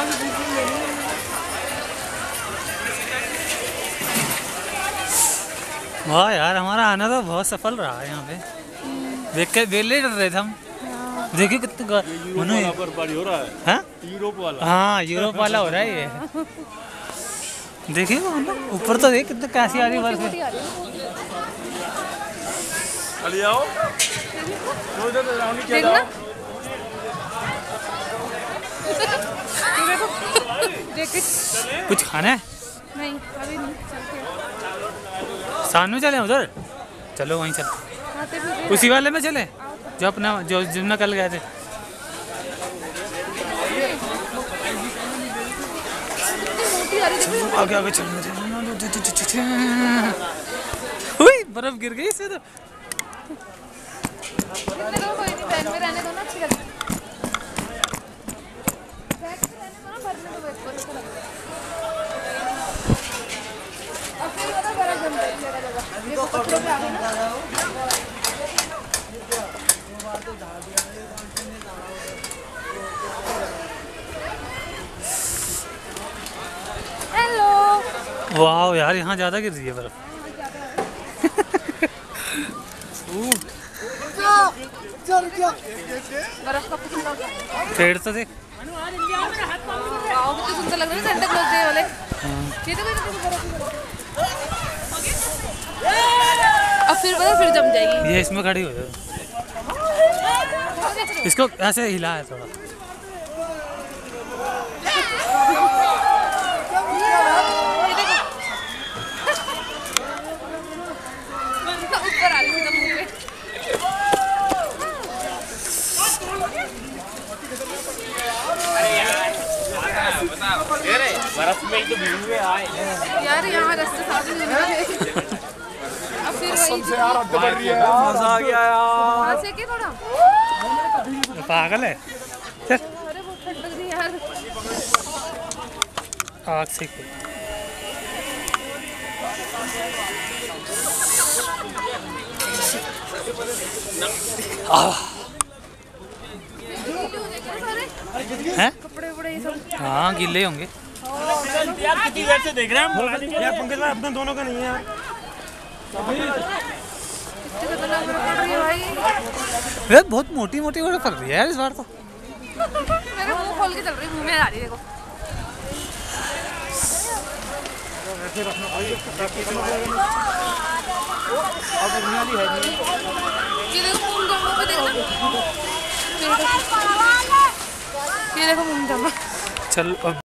वाह यार, हमारा आना तो बहुत सफल रहा है यहाँ पे। देख के वेले डर रहे थे हम। देखिए कितना बर्फबारी हो रहा है। हाँ यूरोप वाला। हाँ, यूरोप वाला हो रहा है ये। देखिए ऊपर तो देख कितना कैसी आ रही बर्फ है। आओ कुछ खाना है? नहीं अभी नहीं, सामने चले उधर। चलो वहीं चल, उसी वाले में चले जो अपना जो जितना कल गए थे। आगे आगे चल। बर्फ गिर गई इससे तो। हेलो। वाह यार, यहाँ ज्यादा गिर रही है बर्फ। बर्फ का पुतला पेड़ तो देख। कितने सुंदर लग रहे हैं सेंटा क्लॉज डे वाले। ये तो अब फिर जम जाएगी ये। इसमें खड़ी हो जाए, इसको ऐसे हिला है थोड़ा। ऊपर आ रही है मुंह पे। बर्फ में तो भीगे आए यार यहाँ रास्ते साफ नहीं है। अब फिर वही मजा आ गया यार। से के थोड़ा पागल है। अरे बहुत ठंड लग रही है यार। आग से हैं? कपड़े वपड़े ये सब। हाँ गीले होंगे। यार कितनी देर से देख रहे हैं हम यार। पंकज भाई अपने दोनों का नहीं है यार। कितनी खतरनाक बर्फ पड़ रही है भाई। यार बहुत मोटी मोटी बर्फ पड़ रही है यार इस बार तो। मेरे मुंह खोल के चल रही, मुंह में आ रही देखो। ये देखो मुंह जमा पे देखना। ये देखो मुंह जमा। चल अब